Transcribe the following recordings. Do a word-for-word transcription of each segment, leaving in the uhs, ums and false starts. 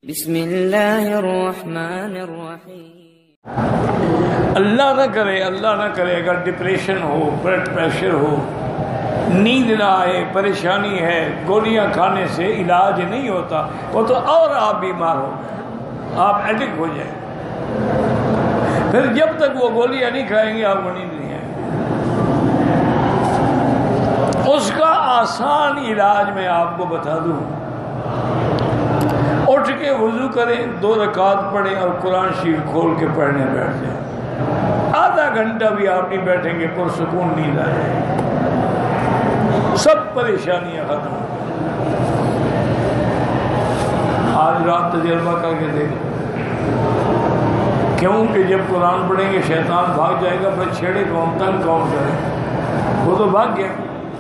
بسم اللہ الرحمن الرحیم۔ اللہ نہ کرے اللہ نہ کرے اگر ڈپریشن ہو، بلڈ پریشر ہو، نیند نہ آئے، پریشانی ہے، گولیاں کھانے سے علاج نہیں ہوتا، وہ تو اور آپ بیمار ہو گئے، آپ ایڈکٹ ہو جائیں، پھر جب تک وہ گولیاں نہیں کھائیں گے آپ کو نیند نہیں آئے گی۔ اس کا آسان علاج میں آپ کو بتا دوں، اٹھ کے وضو کریں، دو رکعت پڑھیں اور قرآن شریف کھول کے پڑھنے بیٹھ جائیں، آدھا گھنٹہ بھی آپ نہیں بیٹھیں گے پرسکون نیند آ جائے گی، سب پریشانیاں ختم۔ آج رات تجربہ کر کے دیکھیں، کیونکہ جب قرآن پڑھیں گے شیطان بھاگ جائے گا، پھر چھیڑے کون، تنگ کون کرے، وہ تو بھاگ گیا۔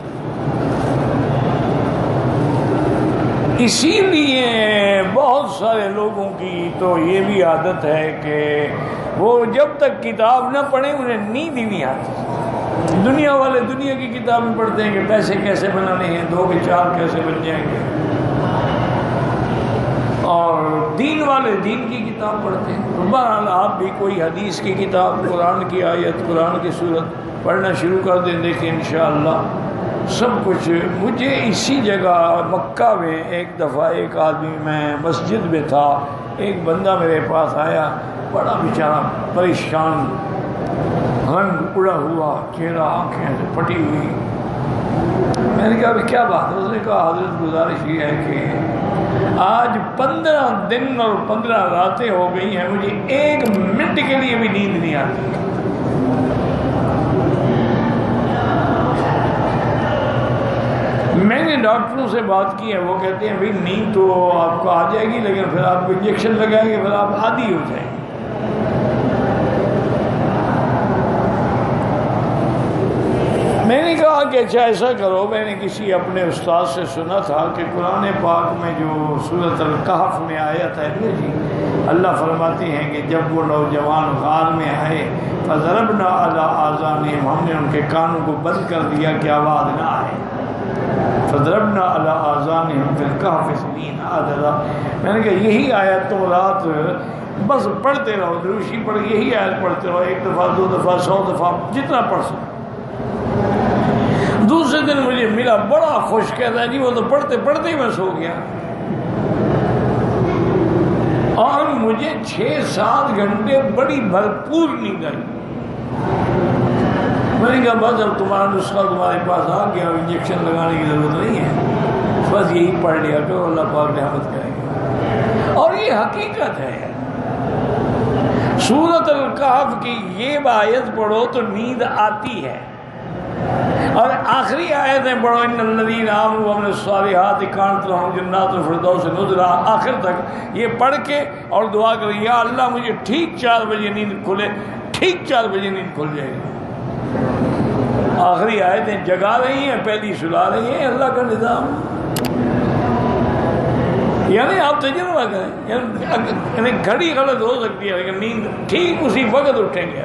اسی لیے بہت سارے لوگوں کی تو یہ بھی عادت ہے کہ وہ جب تک کتاب نہ پڑھیں انہیں نیند ہی نہیں آتی۔ دنیا والے دنیا کی کتابیں پڑھتے ہیں کہ پیسے کیسے بنانے ہیں، دو کے چار کیسے بن جائیں گے، اور دین والے دین کی کتاب پڑھتے ہیں۔ بہرحال آپ بھی کوئی حدیث کی کتاب، قرآن کی آیت، قرآن کی صورت پڑھنا شروع کر دیں، دیکھیں انشاءاللہ سب کچھ۔ مجھے اسی جگہ مکہ میں ایک دفعہ ایک آدمی، میں مسجد میں تھا، ایک بندہ میرے پاس آیا، بڑا بیچارہ پریشان، رنگ اڑا ہوا چہرہ، آنکھیں سے پھٹی ہوئی۔ میں نے کہا کیا بات ہے؟ اس نے کہا حضرت گزارش یہ ہے کہ آج پندرہ دن اور پندرہ راتیں ہو گئی ہیں، مجھے ایک منٹ کے لیے بھی نیند نہیں آتی۔ میں نے ڈاکٹروں سے بات کی ہے، وہ کہتے ہیں بھئی نیند تو آپ کو آ جائے گی، لیکن پھر آپ کو انجیکشن لگائیں گے، پھر آپ عادی ہو جائیں گے۔ میں نے کہا کہ اچھا ایسا کرو، میں نے کسی اپنے استاد سے سنا تھا کہ قرآن پاک میں جو سورۃ الکہف میں آیت ہے جی، اللہ فرماتے ہیں کہ جب وہ نوجوان غار میں آئے فضربنا علی آذانہم، ہم نے ان کے کانوں کو بند کر دیا کہ آواز نہ آئے، فضربنا علی آذانہم فی الکہف سنین عددا۔ میں نے کہا یہی آیت تو رات بس پڑھتے رہو، دروشی پڑھ یہی آیت پڑھتے رہو، ایک دفعہ دو دفعہ سو دفعہ جتنا پڑھ سکو۔ دوسرے دن مجھے ملا بڑا خوش، کہتا ہے جی وہ تو پڑھتے پڑھتے ہی میں سو گیا، اور مجھے چھ سات گھنٹے بڑی بھرپور نیند آئی۔ میں نے کہا بس اب تمہارا نسخہ تمہارے پاس آ گیا، انجیکشن لگانے کی ضرورت نہیں ہے، بس یہی پڑھ لیا کرو، اللہ پاک رحمت کریں گے۔ اور یہ حقیقت ہے، سورۃ الکہف کی یہ آیت پڑھو تو نیند آتی ہے، اور آخری آیتیں پڑھو، ان الذین آمنوا وعملوا الصالحات کانت لہم جنات الفردوس نزلا، آخر تک یہ پڑھ کے اور دعا کریں یا اللہ مجھے ٹھیک چار بجے نیند کھلے، ٹھیک چار بجے نیند کھل جائے گی۔ آخری آیتیں جگا رہی ہیں، پہلی سلا رہی ہیں، اللہ کا نظام۔ یعنی آپ تجربہ کریں، یعنی گھڑی غلط ہو سکتی ہے لیکن نیند ٹھیک اسی وقت اٹھیں گے۔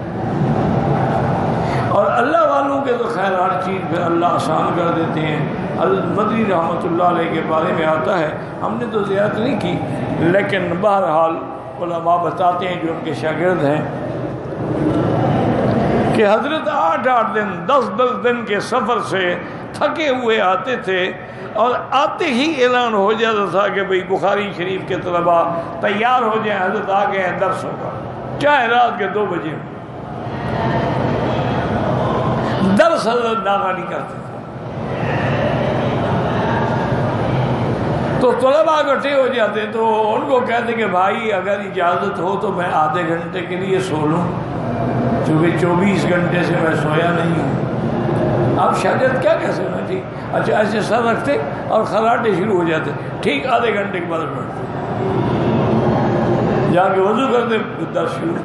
اور اللہ والوں کے تو خیر ہر چیز پہ اللہ آسان کر دیتے ہیں۔ حضرت مدنی رحمۃ اللہ علیہ کے بارے میں آتا ہے، ہم نے تو زیارت نہیں کی لیکن بہرحال علماء بتاتے ہیں جو ان کے شاگرد ہیں کہ حضرت آٹھ آٹھ دن دس دس دن کے سفر سے تھکے ہوئے آتے تھے، اور آتے ہی اعلان ہو جاتا تھا کہ بھئی بخاری شریف کے طلباء تیار ہو جائیں، حضرت آ گئے ہیں درس ہوگا، چاہے رات کے دو بجے ہو۔ درس حضرت ناغہ نہیں کرتے تھے، تو طلباء اکٹھے ہو جاتے تو ان کو کہتے کہ بھائی اگر اجازت ہو تو میں آدھے گھنٹے کے لیے سو لوں، چونکہ چوبیس گھنٹے سے میں سویا نہیں ہوں۔ آپ شاگرد کیا کہہ سکتے ہیں؟ ٹھیک، اچھا ایسے سر رکھتے اور خراٹے شروع ہو جاتے، ٹھیک آدھے گھنٹے کے بعد بیٹھتے، جا کے وضو کرتے، درس شروع۔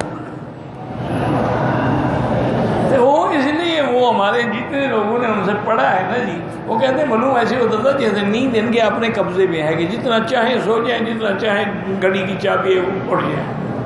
وہ اس لیے وہ ہمارے جتنے لوگوں نے ان سے پڑھا ہے نا جی، وہ کہتے ہیں معلوم ایسے ہوتا تھا جیسے نیند ان کے اپنے قبضے میں ہے کہ جتنا چاہیں سو جائیں، جتنا چاہیں گھڑی کی چابی ہے وہ اٹھ جائیں۔